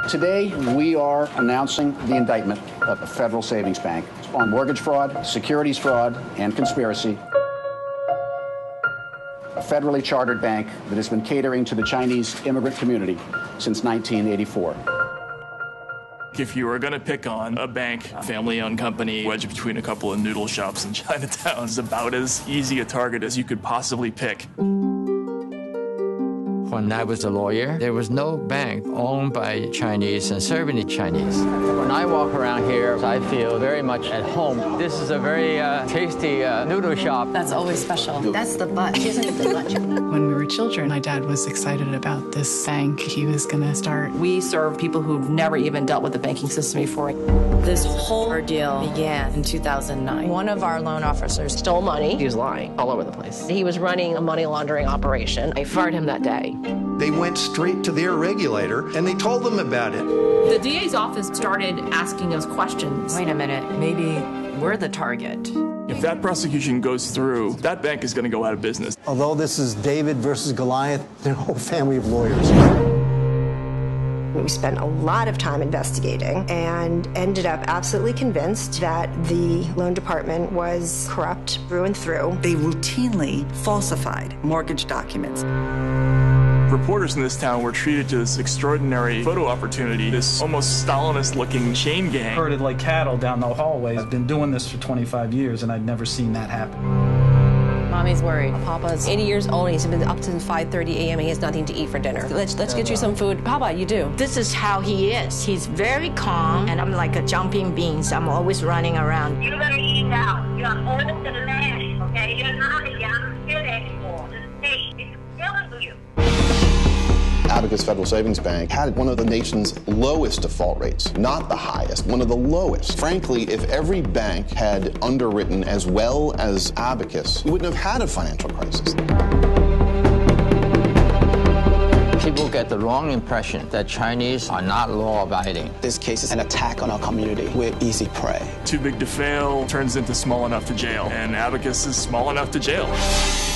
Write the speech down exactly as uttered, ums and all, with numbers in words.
Today, we are announcing the indictment of the Federal Savings Bank on mortgage fraud, securities fraud, and conspiracy. A federally chartered bank that has been catering to the Chinese immigrant community since nineteen eighty-four. If you were going to pick on a bank, a family-owned company, wedged between a couple of noodle shops in Chinatown, is about as easy a target as you could possibly pick. When I was a lawyer, there was no bank owned by Chinese and serving the Chinese. When I walk around here, I feel very much at home. This is a very uh, tasty uh, noodle shop. That's always special. That's the bunch, isn't it, the bunch? When we were children, my dad was excited about this bank he was going to start. We serve people who've never even dealt with the banking system before. This whole ordeal began in two thousand nine. One of our loan officers stole money. He was lying all over the place. He was running a money laundering operation. I fired him that day. They went straight to their regulator and they told them about it. The D A's office started asking us questions. Wait a minute, maybe we're the target. If that prosecution goes through, that bank is going to go out of business. Although this is David versus Goliath, they're a whole family of lawyers. We spent a lot of time investigating and ended up absolutely convinced that the loan department was corrupt through and through. They routinely falsified mortgage documents. Reporters in this town were treated to this extraordinary photo opportunity, this almost Stalinist-looking chain gang. Herded like cattle down the hallway. I've been doing this for twenty-five years, and I'd never seen that happen. Mommy's worried. Papa's eighty years old. He's been up to five thirty a m He has nothing to eat for dinner. Let's let's get you some food. Papa, you do. This is how he is. He's very calm, and I'm like a jumping beans. I'm always running around. You're gonna eat now. You are old to the land, okay? You're not a young kid anymore. The state is killing you. Abacus Federal Savings Bank had one of the nation's lowest default rates, not the highest, one of the lowest. Frankly, if every bank had underwritten as well as Abacus, we wouldn't have had a financial crisis. People get the wrong impression that Chinese are not law-abiding. This case is an attack on our community. We're easy prey. Too big to fail turns into small enough to jail, and Abacus is small enough to jail.